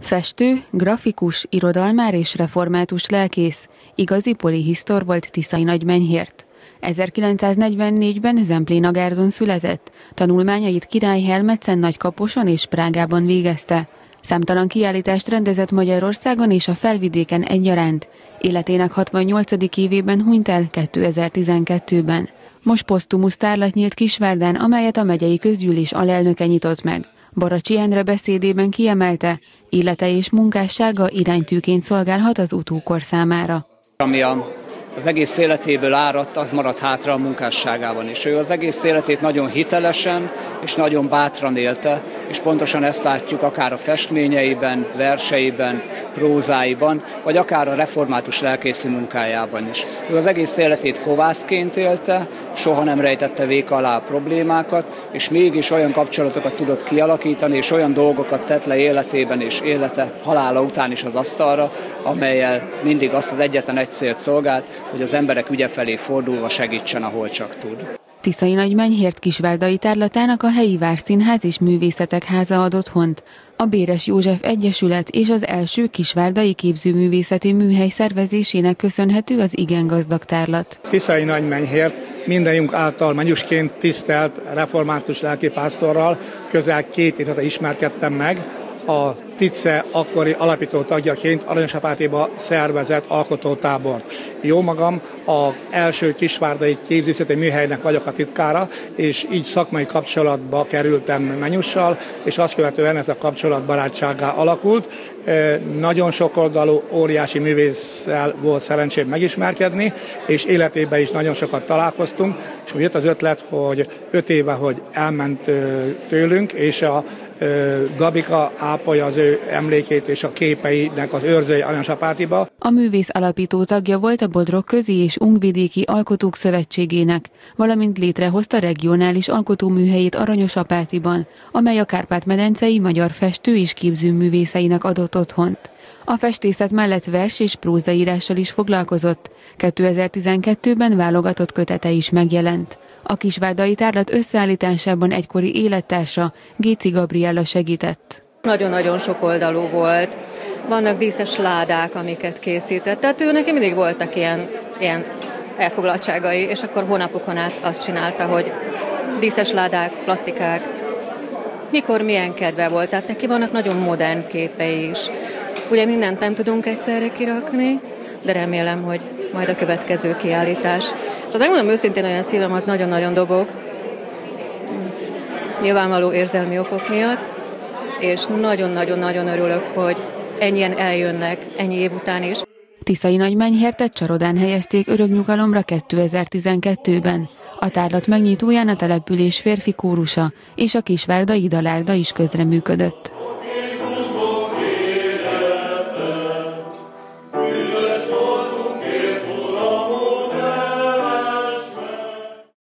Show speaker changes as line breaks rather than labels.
Festő, grafikus, irodalmár és református lelkész, igazi polihisztor volt Tiszai Nagymenyhért. 1944-ben Zemplénagárdon született, tanulmányait Királyhelmetszen, Nagykaposon és Prágában végezte. Számtalan kiállítást rendezett Magyarországon és a Felvidéken egyaránt. Életének 68. évében hunyt el 2012-ben. Most posztumusz tárlat nyílt Kisvárdán, amelyet a megyei közgyűlés alelnöke nyitott meg. Baracsi Endre beszédében kiemelte, élete és munkássága iránytűként szolgálhat az utókor számára.
Ami az egész életéből áradt, az maradt hátra a munkásságában is. Ő az egész életét nagyon hitelesen és nagyon bátran élte, és pontosan ezt látjuk akár a festményeiben, verseiben, prózáiban, vagy akár a református lelkészi munkájában is. Ő az egész életét kovászként élte, soha nem rejtette véka alá a problémákat, és mégis olyan kapcsolatokat tudott kialakítani, és olyan dolgokat tett le életében és halála után is az asztalra, amellyel mindig azt az egyetlen egy célt szolgált, hogy az emberek ügye felé fordulva segítsen, ahol csak tud.
Tiszai Nagymenyhért kisvárdai tárlatának a helyi Várszínház és Művészetek Háza ad otthont. A Béres József Egyesület és az első kisvárdai képzőművészeti műhely szervezésének köszönhető az igen gazdag tárlat.
Tiszai Nagymenyhért mindenjünk által mennyusként tisztelt református lelkipásztorral közel 2 éve ismerkedtem meg. A TICE akkori alapító tagjaként Aranyosapátiba szervezett alkotótábor. Jó magam az első kisvárdai képzőművészeti műhelynek vagyok a titkára, és így szakmai kapcsolatba kerültem Menyussal, és azt követően ez a kapcsolat barátsággá alakult. Nagyon sokoldalú, óriási művésszel volt szerencsém megismerkedni, és életében is nagyon sokat találkoztunk, és jött az ötlet, hogy 5 éve, hogy elment tőlünk, és a Gabika ápolja az ő emlékét és a képeinek az őrzői Aranyosapátiba.
A művész alapító tagja volt a Bodrog Közi és Ungvidéki Alkotók Szövetségének, valamint létrehozta regionális alkotóműhelyét Aranyosapátiban, amely a Kárpát-medencei magyar festő és képzőművészeinek adott otthont. A festészet mellett vers és prózaírással is foglalkozott. 2012-ben válogatott kötete is megjelent. A kisvárdai tárlat összeállításában egykori élettársa, Géci Gabriella segített.
Nagyon-nagyon sokoldalú volt. Vannak díszes ládák, amiket készített. Tehát ő neki mindig voltak ilyen elfoglaltságai, és akkor hónapokon át azt csinálta, hogy díszes ládák, plastikák. Mikor milyen kedve volt. Tehát neki vannak nagyon modern képei is. Ugye mindent nem tudunk egyszerre kirakni, de remélem, hogy majd a következő kiállítás. És megmondom őszintén, olyan szívem az nagyon-nagyon dobog, nyilvánvaló érzelmi okok miatt, és nagyon-nagyon-nagyon örülök, hogy ennyien eljönnek ennyi év után is.
Tiszai Nagymenyhértet Csarodán helyezték öröknyugalomra 2012-ben. A tárlat megnyitóján a település férfi kórusa és a kisvárdai dalárda is közreműködött.